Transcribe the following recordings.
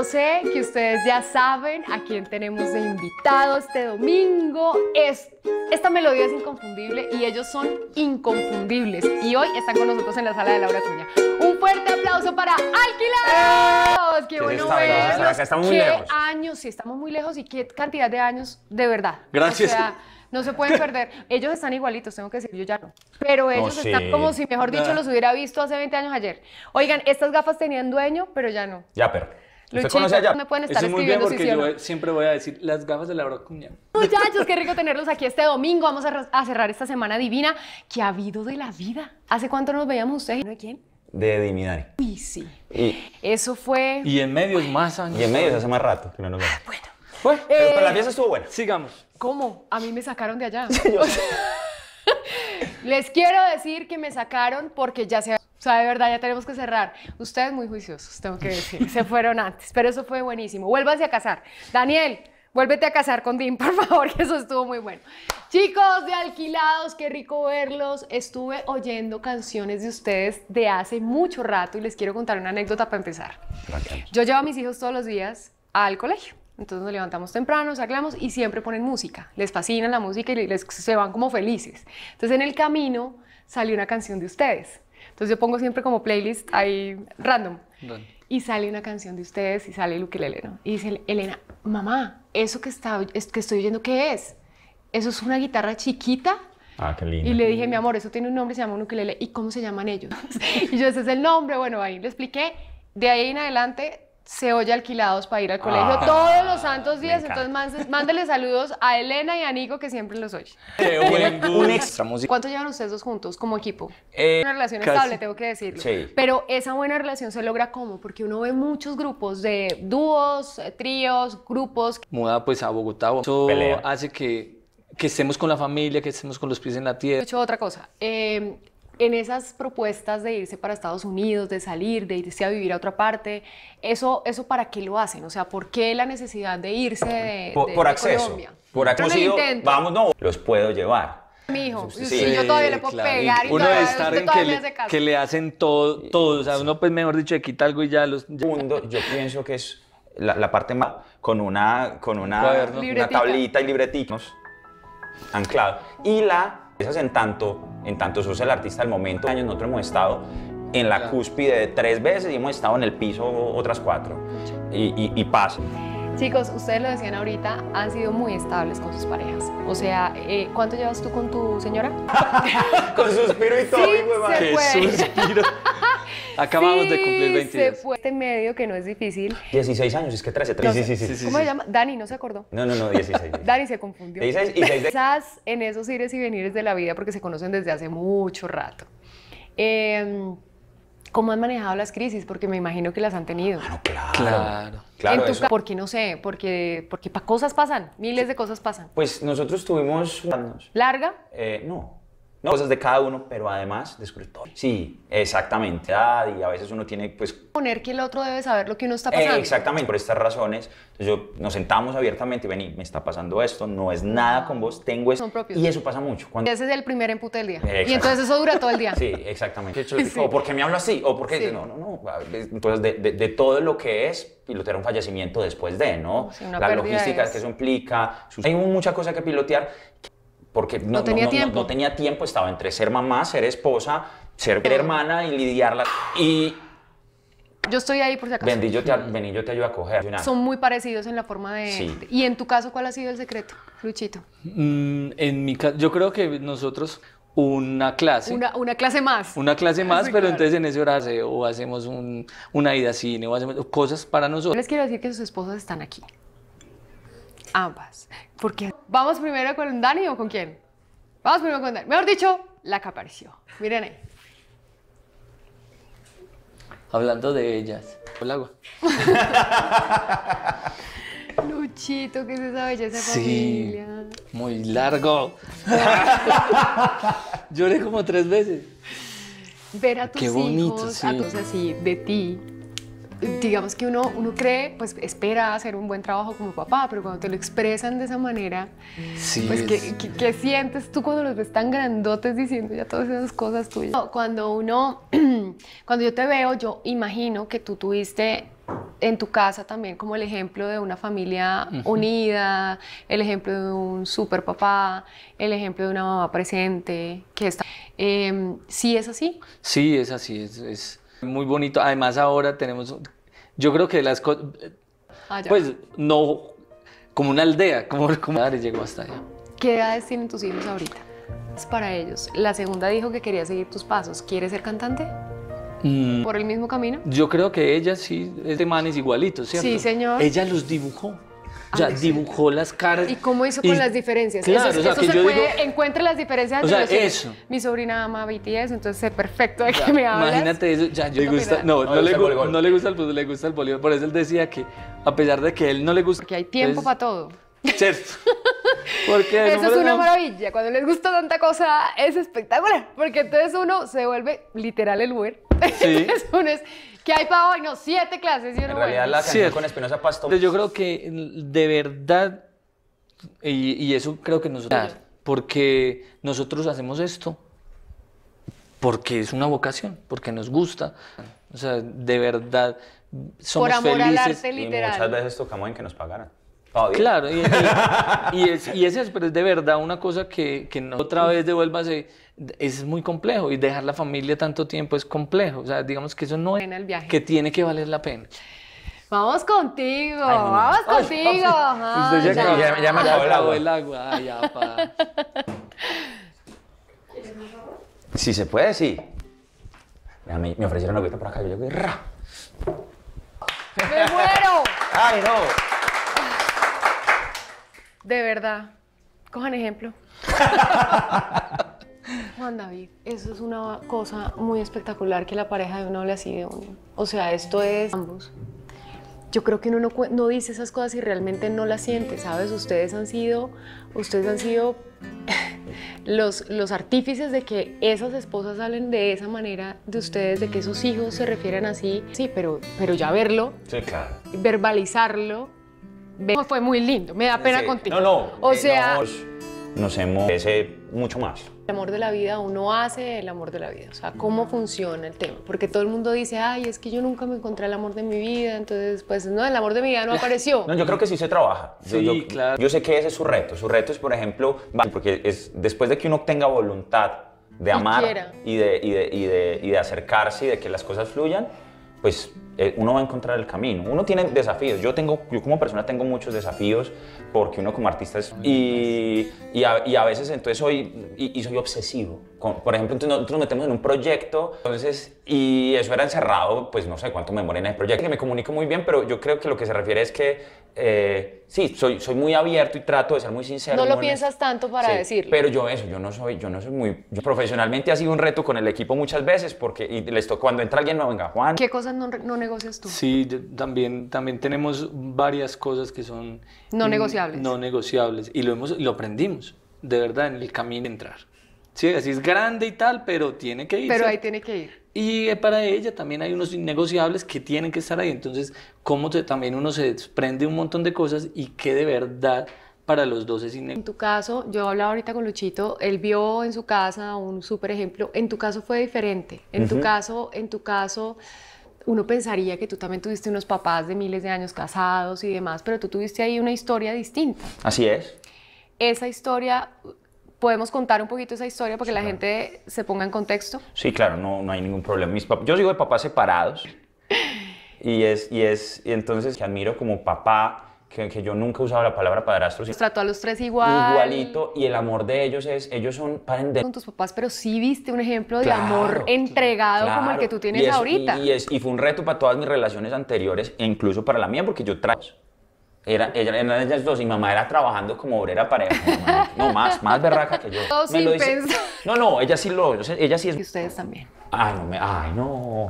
sé que ustedes ya saben a quién tenemos de invitado este domingo. Esta melodía es inconfundible y ellos son inconfundibles. Y hoy están con nosotros en la sala de Laura Acuña. Un fuerte aplauso para Alquilados. ¡Qué bueno verlos! Estamos muy lejos. Años, sí, estamos muy lejos y qué cantidad de años, de verdad. Gracias. O sea, no se pueden perder. Ellos están igualitos, tengo que decir, yo ya no. Pero ellos están como si, mejor dicho, los hubiera visto hace 20 años ayer. Oigan, estas gafas tenían dueño, pero ya no. Ya, pero. ¿Usted conoce allá? Me pueden estar Eso es muy bien escribiendo porque si sí o no. yo siempre voy a decir las gafas de Laura Acuña. Muchachos, qué rico tenerlos aquí este domingo. Vamos a cerrar esta semana divina que ha habido de la vida. ¿Hace cuánto nos veíamos ustedes? ¿No de quién? De Dignidad. Uy, sí. Y eso fue... Y en medios más años. Y en medios hace más rato que no nos vemos. Bueno. Pero la fiesta estuvo buena. Sigamos. ¿Cómo? A mí me sacaron de allá. Les quiero decir que me sacaron porque ya se... O sea, de verdad, ya tenemos que cerrar. Ustedes muy juiciosos, tengo que decir. Se fueron antes, pero eso fue buenísimo. Vuélvanse a casar. Daniel, vuélvete a casar con Dean, por favor, que eso estuvo muy bueno. Chicos de Alquilados, qué rico verlos. Estuve oyendo canciones de ustedes de hace mucho rato y les quiero contar una anécdota para empezar. Yo llevo a mis hijos todos los días al colegio. Entonces nos levantamos temprano, sacamos y siempre ponen música. Les fascina la música y se van como felices. Entonces en el camino salió una canción de ustedes. Entonces yo pongo siempre como playlist ahí random. Y sale una canción de ustedes y sale el ukelele, ¿no? Y dice Elena, mamá, eso que estoy oyendo, ¿qué es? ¿Eso es una guitarra chiquita? Ah, qué lindo. Y le dije, mi amor, eso tiene un nombre, se llama un ukelele. ¿Y cómo se llaman ellos? Y yo, ese es el nombre. Bueno, ahí le expliqué. De ahí en adelante se oye Alquilados para ir al colegio todos los santos días. Entonces mándele saludos a Elena y a Nico, que siempre los oye. Qué buen un extra música. ¿Cuánto llevan ustedes dos juntos como equipo? Una relación casi. estable, tengo que decirlo. Sí. Pero esa buena relación se logra ¿cómo? Porque uno ve muchos grupos de dúos, tríos, grupos. Muda pues a Bogotá. Eso Pelea. hace que estemos con la familia, que estemos con los pies en la He tierra. hecho otra cosa. En esas propuestas de irse para Estados Unidos, de salir, de irse a vivir a otra parte, ¿eso para qué lo hacen? O sea, ¿por qué la necesidad de irse de acceso. Colombia? Por acceso. Vamos, no, los puedo llevar. Mi hijo, Sí, sí, yo todavía le puedo claro. pegar y uno todavía, debe estar usted en todavía me hace caso. que le hacen todo, o sea, uno pues mejor dicho le quita algo y ya los... Segundo, yo pienso que es la parte más con una Libretica. tablita y libreticos anclado. Y esas en tanto sos el artista del momento. Años nosotros hemos estado en la cúspide 3 veces y hemos estado en el piso otras 4. Y pasa. Chicos, ustedes lo decían ahorita, han sido muy estables con sus parejas. O sea, ¿cuánto llevas tú con tu señora? Con suspiro y todo, Sí, hijo de madre. se fue. ¡Qué suspiro! Acabamos de cumplir 22. Se fue este medio que no es difícil. 16 años, es que 13. No Sí, sé. sí, sí. ¿Cómo se llama? Dani, ¿no se acordó? No, 16. Dani se confundió. 16 y 6 de... Quizás en esos ires y venires de la vida porque se conocen desde hace mucho rato. ¿Cómo han manejado las crisis? Porque me imagino que las han tenido. Claro, eso. ¿Por qué no sé? Porque cosas pasan, miles de cosas pasan. Pues nosotros tuvimos años. ¿Larga? No, cosas de cada uno, pero además descubrir todo. Sí, exactamente. Y a veces uno tiene, pues... Poner que el otro debe saber lo que uno está pasando. Exactamente, por estas razones. Entonces nos sentamos abiertamente y vení, me está pasando esto, no es nada con vos, tengo esto. Son propios. Y eso pasa mucho. Ese es el primer empute del día. Exacto. Y entonces eso dura todo el día. Sí, exactamente. Sí. O porque me hablo así, o porque... Sí. No. Entonces, de todo lo que es pilotear un fallecimiento después de, ¿no? Sí, una la pérdida logística es... que eso implica. Hay mucha cosa que pilotear. Porque no tenía tiempo, estaba entre ser mamá, ser esposa, ser hermana y lidiarla. Y yo estoy ahí por si acaso. vení, yo te ayudo a coger. Son muy parecidos en la forma de... Sí. Y en tu caso, ¿cuál ha sido el secreto, Luchito? En mi caso, yo creo que nosotros una clase. Una clase más. Una clase más, Sí, pero claro. entonces en ese horario o hacemos una ida a cine o hacemos cosas para Yo nosotros. les quiero decir que sus esposas están aquí. Ambas. Porque ¿vamos primero con Dani o con quién? Vamos primero con Dani. Mejor dicho, la que apareció. Miren ahí. Hablando de ellas. Hola, agua. Luchito, ¿qué es esa belleza de Sí, familia? muy largo. Lloré como 3 veces. Ver a tus Qué bonito, hijos, sí. a tus así, de ti. Digamos que uno cree, pues espera hacer un buen trabajo como papá, pero cuando te lo expresan de esa manera, Sí, pues ¿qué sientes tú cuando los ves tan grandotes diciendo ya todas esas cosas tuyas? Cuando yo te veo, yo imagino que tú tuviste en tu casa también como el ejemplo de una familia unida, el ejemplo de un super papá, el ejemplo de una mamá presente, que está... ¿Sí es así? Sí, es así, es muy bonito. Además ahora tenemos, yo creo que las cosas, pues no, como una aldea, como llegó hasta allá. ¿Qué edades tienen tus hijos ahorita? Es para ellos. La segunda dijo que quería seguir tus pasos. ¿Quieres ser cantante? ¿Por el mismo camino? Yo creo que ella sí, este man es igualito, ¿cierto? Sí, señor. Ella los dibujó. O sea, dibujó las caras. ¿Y cómo hizo con las diferencias? Claro, eso, o sea, eso que se yo puede, digo, encuentre las diferencias. O sea, entre eso. Mi sobrina ama BTS, entonces sé perfecto de qué me hablas. Imagínate eso, ya, yo le gusta, No le gusta el fútbol, le gusta el voleibol. Por eso él decía que, a pesar de que a él no le gusta... Porque hay tiempo para todo. ¿Cierto? Porque eso es una maravilla. Cuando les gusta tanta cosa, es espectacular. Porque entonces uno se vuelve literal el Uber. Sí. Entonces uno es, ¿qué hay para hoy? No, 7 clases. Y uno, En realidad la canción con Espinosa Paz... Yo creo que de verdad, y eso creo que nosotros, porque nosotros hacemos esto, porque es una vocación, porque nos gusta. O sea, de verdad, somos por amor felices. al arte, literal. Y muchas veces tocamos en que nos pagaran. Claro, y es eso, pero es de verdad una cosa que no, otra vez devuélvase, es muy complejo, y dejar la familia tanto tiempo es complejo, o sea, digamos que eso no es el viaje. que tiene que valer la pena. Vamos contigo, Ay, no, no. vamos contigo. Ay, Usted ya me acabó el agua. Ay, ya, pa. Si se puede, sí. Me ofrecieron agüita por acá, yo llego y ¡ra! ¡Me muero! ¡Ay, no! De verdad, cojan ejemplo. Juan David, eso es una cosa muy espectacular que la pareja de uno hable así de uno. O sea, esto es ambos. Yo creo que uno no dice esas cosas y realmente no las siente, ¿sabes? Ustedes han sido los artífices de que esas esposas hablen de esa manera de ustedes, de que esos hijos se refieren así. Sí, pero ya verlo, Sí, claro. verbalizarlo, fue muy lindo. Me da pena contigo. No. O sea, nos hemos mucho más. el amor de la vida, uno hace el amor de la vida. O sea, ¿cómo funciona el tema? Porque todo el mundo dice, ay, es que yo nunca me encontré el amor de mi vida, entonces, pues, no, el amor de mi vida no apareció. No, yo creo que sí se trabaja. Sí, claro. Yo sé que ese es su reto. Su reto es, por ejemplo, porque es después de que uno tenga voluntad de amar y de acercarse y de que las cosas fluyan, pues uno va a encontrar el camino. Uno tiene desafíos. Yo como persona tengo muchos desafíos porque uno como artista es... Y a veces entonces soy obsesivo. Por ejemplo, entonces nosotros nos metemos en un proyecto, entonces, y eso era encerrado, pues no sé cuánto me demoré en el proyecto. Que me comunico muy bien, pero yo creo que lo que se refiere es que sí, soy muy abierto y trato de ser muy sincero. No lo piensas tanto para decirlo. Pero yo no soy muy... Profesionalmente ha sido un reto con el equipo muchas veces porque cuando entra alguien, no, venga, Juan. ¿Qué cosas no negocias tú? Sí, también tenemos varias cosas que son... No negociables. No negociables. Y lo aprendimos, de verdad, en el camino de entrar. Sí, así es grande y tal, pero tiene que ir. Pero ¿sí? ahí tiene que ir. Y para ella también hay unos innegociables que tienen que estar ahí. Entonces, también uno se desprende un montón de cosas y que de verdad para los dos es innegociable. En tu caso, yo hablaba ahorita con Luchito, él vio en su casa un súper ejemplo. En tu caso fue diferente. En tu caso, uno pensaría que tú también tuviste unos papás de miles de años casados y demás, pero tú tuviste ahí una historia distinta. Así es. Esa historia... ¿Podemos contar un poquito esa historia para que la gente se ponga en contexto? Sí, claro, no hay ningún problema. Yo sigo de papás separados y entonces que admiro como papá, que yo nunca he usado la palabra padrastro. Los trató a los tres igual. Igualito, y el amor de ellos ellos son con tus papás, pero sí viste un ejemplo de amor entregado como el que tú tienes ahorita. Y fue un reto para todas mis relaciones anteriores, e incluso para la mía, porque yo eran ellas dos y mamá era trabajando como obrera pareja. No, más berraca que yo. Todo sin pensar. No, ella sí es. Y ustedes también. Ay, no.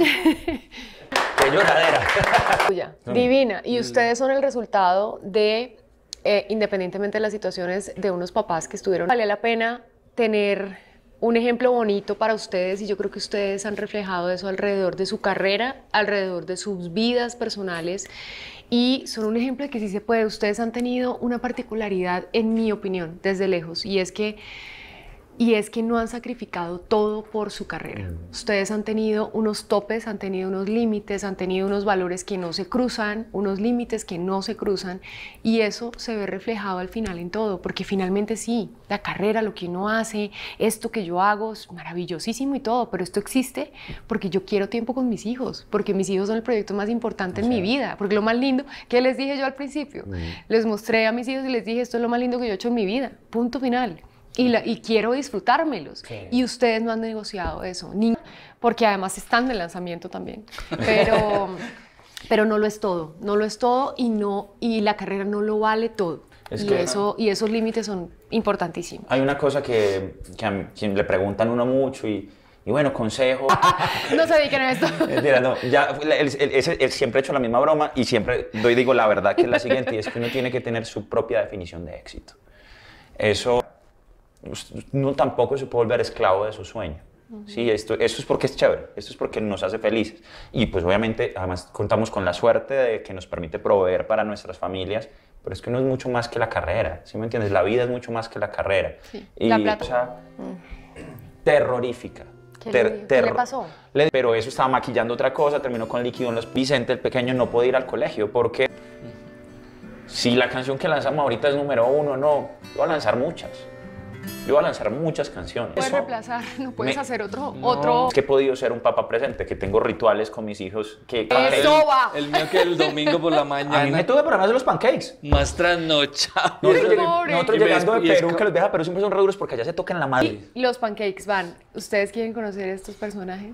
Qué lloradera. Divina. Y ustedes son el resultado de, independientemente de las situaciones, de unos papás que estuvieron. Vale la pena tener un ejemplo bonito para ustedes y yo creo que ustedes han reflejado eso alrededor de su carrera, alrededor de sus vidas personales. Y son un ejemplo de que sí se puede. Ustedes han tenido una particularidad, en mi opinión, desde lejos, y es que Y es que no han sacrificado todo por su carrera. Ustedes han tenido unos topes, han tenido unos límites, han tenido unos valores que no se cruzan, unos límites que no se cruzan, y eso se ve reflejado al final en todo, porque finalmente sí, la carrera, lo que uno hace, esto que yo hago es maravillosísimo y todo, pero esto existe porque yo quiero tiempo con mis hijos, porque mis hijos son el proyecto más importante en mi vida, porque lo más lindo, que les dije yo al principio, les mostré a mis hijos y les dije, esto es lo más lindo que yo he hecho en mi vida, punto final. Y quiero disfrutármelos. Sí. Y ustedes no han negociado eso, porque además están de lanzamiento también. Pero no lo es todo, no lo es todo, y la carrera no lo vale todo. Y esos límites son importantísimos. Hay una cosa que a quien le preguntan uno mucho y bueno, consejo. No se dediquen a esto. Mentira, no, ya, él siempre ha hecho la misma broma y siempre digo la verdad, que es la siguiente, y es que uno tiene que tener su propia definición de éxito. Eso no tampoco se puede volver esclavo de su sueño. Sí, esto es porque es chévere, esto es porque nos hace felices. Y pues obviamente, además contamos con la suerte de que nos permite proveer para nuestras familias, pero es que no es mucho más que la carrera, ¿sí me entiendes? La vida es mucho más que la carrera. Sí, y la plata. O sea, terrorífica. ¿Qué le pasó? Pero eso estaba maquillando otra cosa, terminó con líquido en los... Vicente, el pequeño, no puede ir al colegio porque si la canción que lanzamos ahorita es #1, no, voy a lanzar muchas. Yo voy a lanzar muchas canciones. Puedes reemplazar, no puedes hacer otro. Es que he podido ser un papá presente, que tengo rituales con mis hijos. ¡Eso va! El mío que el domingo por la mañana. A mí me tuve para más de los pancakes. Más trasnochado. Nosotros llegando de Perú, que los deja, pero siempre son re duros porque allá se tocan la madre. Y los pancakes van. ¿Ustedes quieren conocer estos personajes?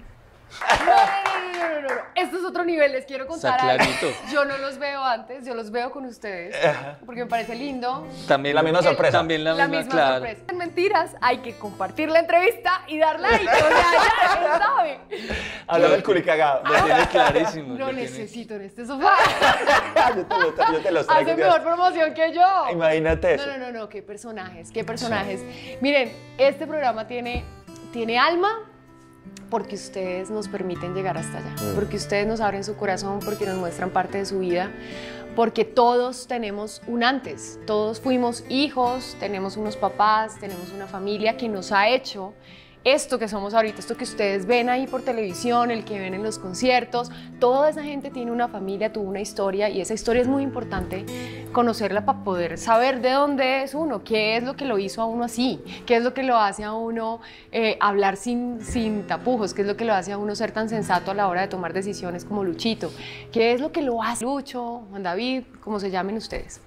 No. Esto es otro nivel, les quiero contar algo. Yo no los veo antes, yo los veo con ustedes, porque me parece lindo. También la misma sorpresa. También la misma sorpresa. En mentiras, hay que compartir la entrevista y dar like, o sea, ya sabe. Habla del culicagado. Lo tiene clarísimo. Lo necesito en este sofá. yo te los traigo. Hace mejor promoción que yo. Imagínate eso. No, qué personajes, qué personajes. Sí. Miren, este programa tiene alma, porque ustedes nos permiten llegar hasta allá, porque ustedes nos abren su corazón, porque nos muestran parte de su vida, porque todos tenemos un antes, todos fuimos hijos, tenemos unos papás, tenemos una familia que nos ha hecho esto que somos ahorita, esto que ustedes ven ahí por televisión, el que ven en los conciertos, toda esa gente tiene una familia, tuvo una historia, y esa historia es muy importante conocerla para poder saber de dónde es uno, qué es lo que lo hizo a uno así, qué es lo que lo hace a uno hablar sin tapujos, qué es lo que lo hace a uno ser tan sensato a la hora de tomar decisiones como Luchito, qué es lo que lo hace Lucho, Juan David, como se llamen ustedes.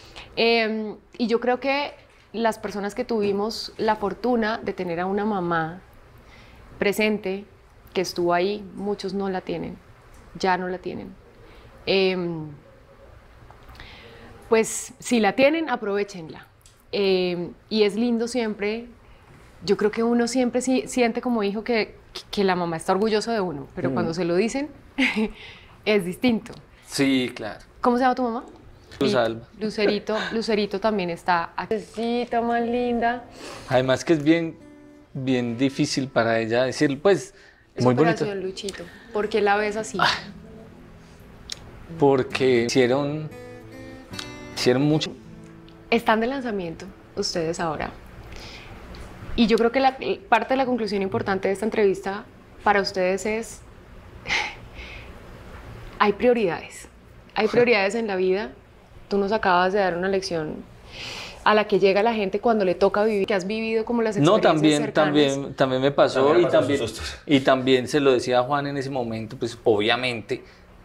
Y yo creo que las personas que tuvimos la fortuna de tener a una mamá presente, que estuvo ahí, muchos no la tienen, ya no la tienen. Pues si la tienen, aprovéchenla. Y es lindo siempre, yo creo que uno siempre siente como hijo que la mamá está orgullosa de uno, pero cuando se lo dicen es distinto. Sí, claro. ¿Cómo se llama tu mamá? Luz Alba. Lucerito también está aquí, más linda. Además que es bien difícil para ella decir, pues, es muy bonito. Luchito, ¿por qué la ves así? Porque hicieron mucho. Están de lanzamiento ustedes ahora. Y yo creo que parte de la conclusión importante de esta entrevista para ustedes es, hay prioridades en la vida. Tú nos acabas de dar una lección a la que llega la gente cuando le toca vivir, que has vivido como las experiencias cercanas. También me pasó, y también se lo decía a Juan en ese momento, pues obviamente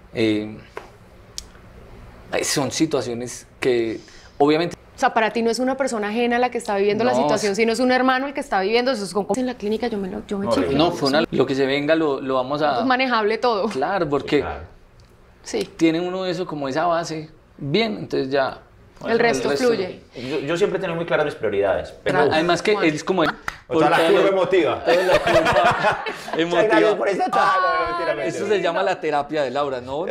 son situaciones que obviamente... O sea, para ti no es una persona ajena la que está viviendo la situación, sino es un hermano el que está viviendo eso. Es como en la clínica yo me chequeo. No, lo que se venga lo vamos a... Es manejable todo. Claro, porque tiene uno eso como esa base bien, entonces ya... El resto fluye. Yo siempre tengo muy claras mis prioridades. Pero además que es como... Toda la curva emotiva. Toda la curva emotiva. Por esta tabla. Eso se llama la terapia de Laura, ¿no?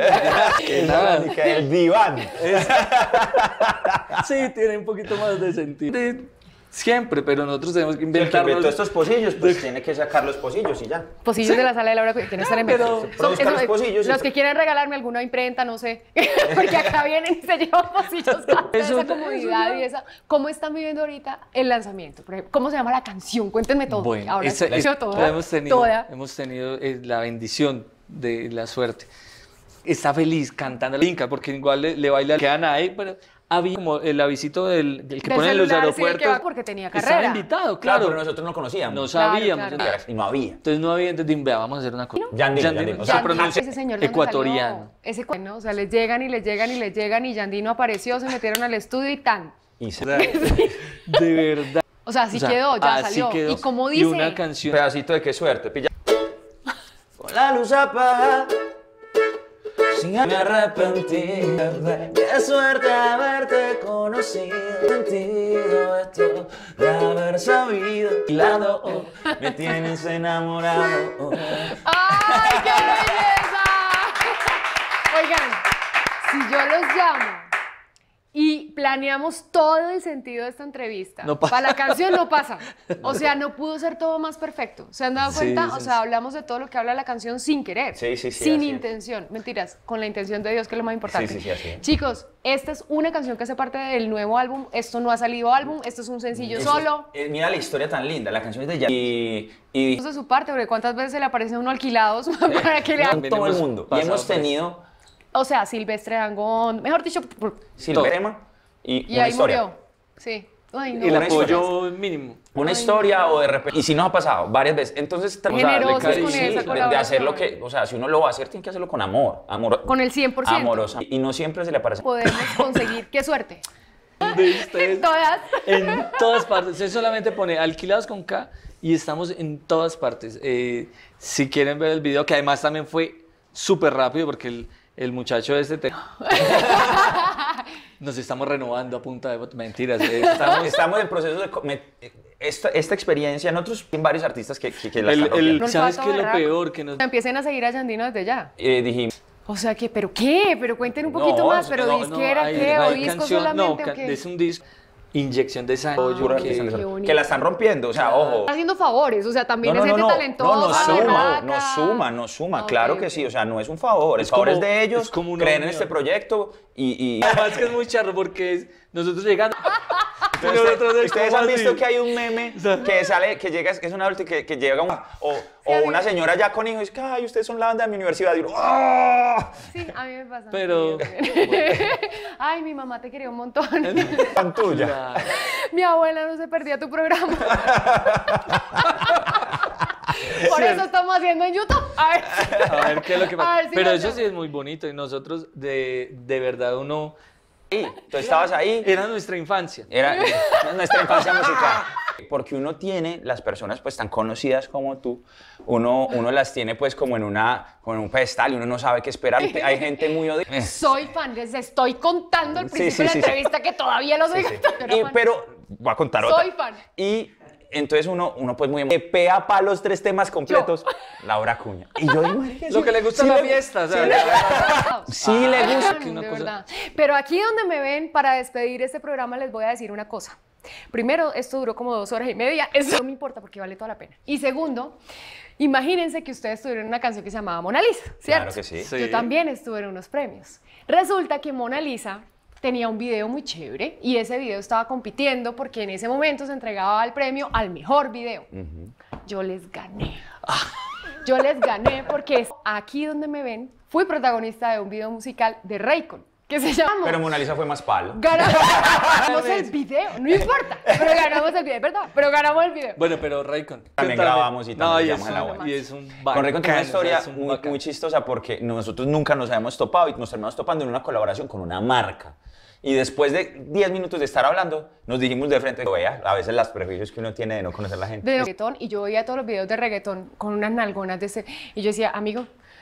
El diván. Sí, tiene un poquito más de sentido. Siempre, pero nosotros tenemos que El que inventarnos. inventó estos pocillos, pues tiene que sacar los pocillos y ya. Pocillos de la sala de Laura que no están en pero- venta. Produzca los pocillos y- Los que quieran regalarme alguna imprenta, no sé. Porque acá vienen y se llevan pocillos. Eso- Esa comodidad y esa. ¿Cómo están viviendo ahorita el lanzamiento? Por ejemplo, ¿cómo se llama la canción? Cuéntenme todo. Bueno, ahora esa- escucho toda. hemos tenido la bendición de la suerte. Está feliz cantando la Inca, porque igual le baila que Ana ahí, pero había como el avisito del que Del pone en los celular, sí, el que aeropuertos. va porque tenía Estaba carrera. invitado, Claro, claro. pero nosotros no conocíamos. No Claro, sabíamos. claro. Y no había. Entonces no había, entonces dijimos, vea, vamos a hacer una cosa. Yandino, o sea, se pronuncia Ese señor, ¿dónde ecuatoriano. salió? Ese ¿no? O sea, les llegan y les llegan y les llegan y Yandino apareció, se metieron al estudio y tan. Y se... O sea, de verdad. O sea, así O sea, quedó, ya así salió. quedó. ¿Y cómo Y dice? una Un canción. pedacito de qué suerte, pilla. Con la luz apagada, sin me arrepentí. Qué suerte haberte conocido. Sentido esto de haber sabido. Lado, me tienes enamorado. ¡Ay, qué belleza! Oigan, si yo los llamo y planeamos todo el sentido de esta entrevista, No pasa. para la canción no pasa. O sea, no pudo ser todo más perfecto. ¿Se han dado Sí, cuenta? sí, O sea, hablamos de todo lo que habla la canción sin querer. Sí, sí, sí, Sin así es. intención. Mentiras, con la intención de Dios, que es lo más importante. Sí, sí, sí, así es. Chicos, esta es una canción que hace parte del nuevo álbum. Esto no ha salido álbum, esto es un sencillo Eso solo. es- mira la historia tan linda, la canción es de Jan. Y Eso es su parte, porque cuántas veces se le aparece a uno alquilados para que le hagan. También todo el hemos mundo. Y pasado hemos por eso. tenido O sea, Silvestre Dangond, mejor dicho, Silverema y y una ahí historia. murió. Sí. Ay, no. El Una historia. apoyo mínimo. Una historia o de repente. Y si nos ha pasado varias veces. Entonces, Generosos con sí, esa de colaboración. hacer lo que. O sea, si uno lo va a hacer, tiene que hacerlo con amor. Con el 100%. Amorosa. Y no siempre se le aparece. Podemos conseguir, qué suerte. De ustedes. Todas. En todas partes. Usted solamente pone alquilados con K y estamos en todas partes. Si quieren ver el video, que además también fue súper rápido porque el muchacho nos estamos renovando a punta de mentiras. Estamos en proceso de. Esta experiencia, nosotros en varios artistas que la están rompiendo. ¿Sabes Olfato qué es lo berraco. peor? Que nos... Empiecen a seguir a Yandino desde ya. Dijimos. O sea, que, ¿pero qué? Pero cuenten un poquito No, más. ¿Pero no, disquera hay- qué? ¿O hay disco canción- solamente no, o qué? es un disco. Inyección de sangre. Puro que- artista qué bonito. que la están rompiendo, o sea, ojo. Están haciendo favores, o sea, también es gente talentosa. berraca. Nos suma, Ok, claro que ok. sí, o sea, no es un favor, el Es favor es como- de ellos, es como una creen en unión. este proyecto y Además que es muy charro porque nosotros llegando... Entonces, Nosotros ustedes como han visto así. que hay un meme que sale, que llega, es un adulto que llega o una señora ya con hijos y dice, ay, ustedes son la banda de mi universidad. Y uno, ¡ah! Sí, a mí me pasa. Pero- Sí, ay, mi mamá te quería un montón. Tan tuya. Claro. Mi abuela no se perdía tu programa. Por eso estamos haciendo en YouTube. A ver. A ver qué es lo que A pasa. ver si Pero lo eso sí hacemos. es muy bonito y nosotros de verdad uno... Sí, tú estabas ahí. Era nuestra infancia. Era nuestra infancia musical. Porque uno tiene las personas pues tan conocidas como tú, uno las tiene pues como en un pedestal y uno no sabe qué esperar. Hay gente muy odiosa. Soy fan, les estoy contando al Sí, principio de sí, la sí. entrevista que todavía lo soy. Pero voy a contar otra. Soy fan. Y entonces uno pues muy pea para los 3 temas completos, Laura Acuña. Y yo digo, "Marica, Lo sí, que le gusta sí es la le- fiesta. O sea, Sí le gusta. que una De cosa- verdad. Pero aquí donde me ven para despedir este programa les voy a decir una cosa. Primero, esto duró como 2 horas y media. Eso no me importa porque vale toda la pena. Y segundo, imagínense que ustedes tuvieron una canción que se llamaba Mona Lisa, ¿cierto? Claro que sí. Sí. Yo también estuve en unos premios. Resulta que Mona Lisa tenía un video muy chévere y ese video estaba compitiendo porque en ese momento se entregaba el premio al mejor video. Yo les gané. Yo les gané porque aquí donde me ven, fui protagonista de un video musical de Raycon que se llama Pero Mona Lisa fue más palo. Ganamos el video, no importa, pero ganamos el video, ¿verdad? Pero ganamos el video. Bueno, pero Raycon. También cuéntame. grabamos y también y es, grabamos en la un, web. y es un Con Raycon tengo una bacano, historia es un muy, bacano. muy chistosa porque nosotros nunca nos habíamos topado y nos terminamos topando en una colaboración con una marca. Y después de 10 minutos de estar hablando, nos dijimos de frente, vea, a veces los prejuicios que uno tiene de no conocer a la gente. De reggaetón, y yo veía todos los videos de reggaetón con unas nalgonas de ese, y yo decía, amigo,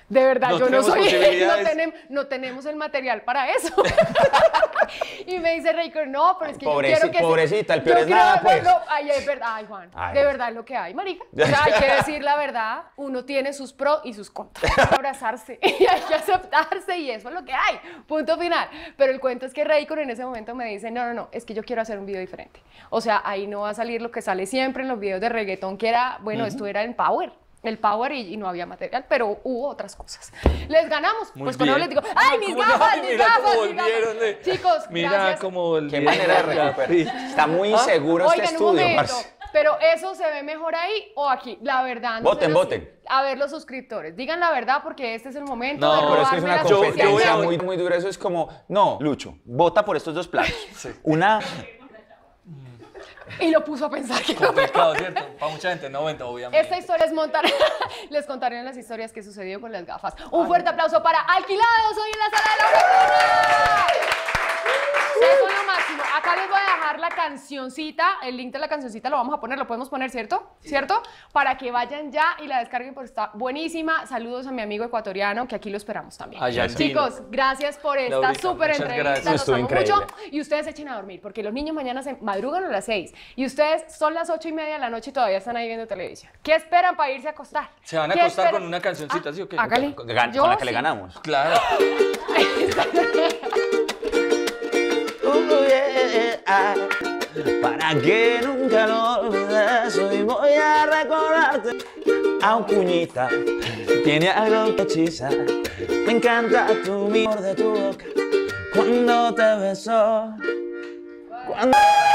De verdad, No yo no tenemos soy, posibilidades. no tenemos el material para eso. Y me dice Reiko, no, pero es que yo quiero que... pobrecita, el peor yo es quiero- nada, pues. Ay, es verdad, ay, Juan, Ay. de verdad es lo que hay, marica. O sea, hay que decir la verdad, uno tiene sus pros y sus contras. Hay que abrazarse y hay que aceptarse y eso es lo que hay, punto final. Pero el cuento es que Reiko en ese momento me dice, no, es que yo quiero hacer un video diferente. O sea, ahí no va a salir lo que sale siempre en los videos de reggaetón, que era, bueno, esto era el power y no había material, pero hubo otras cosas. Les ganamos, Muy pues cuando bien. les digo, ¡ay, mis ¿Cómo gafas, ya? mis Mira gafas, cómo mis gafas! volvieron, Chicos, Mira gracias. cómo volvieron. Qué manera de recuperar. Sí. Está muy inseguro este Oigan, un estudio, momento, parce. pero eso se ve mejor ahí o aquí, la verdad. No Voten, sé los- voten. A ver los suscriptores, digan la verdad porque este es el momento No, de Pero es que es robarme una la yo voy competencia a- muy dura. Eso es como, no, Lucho, vota por estos dos platos. Una, Y lo puso a pensar que Complicado, ¿cierto? Para mucha gente no venta, obviamente. esta historia les contaré en las historias que sucedió con las gafas. Un fuerte aplauso para Alquilados hoy en la Sala de la Fortuna. Ustedes son lo máximo. Acá les voy a dejar la cancioncita, el link de la cancioncita lo vamos a poner, lo podemos poner, ¿cierto? ¿Cierto? Para que vayan ya y la descarguen porque está buenísima. Saludos a mi amigo ecuatoriano que aquí lo esperamos también. A Yandino. Chicos, gracias por esta Laurita, súper muchas entrevista. gracias. Los Estuvo amo increíble. mucho. Y ustedes echen a dormir porque los niños mañana se madrugan a las 6 y ustedes son las 8:30 de la noche y todavía están ahí viendo televisión. ¿Qué esperan para irse a acostar? ¿Se van a ¿Qué acostar esperan? con una cancioncita, sí o qué? Hágale. con Yo la que le sí. ganamos. Claro. Para que nunca lo olvides, hoy voy a recordarte. A un cuñita tiene algo que hechiza. Me encanta tu mirada de tu boca cuando te beso. Cuando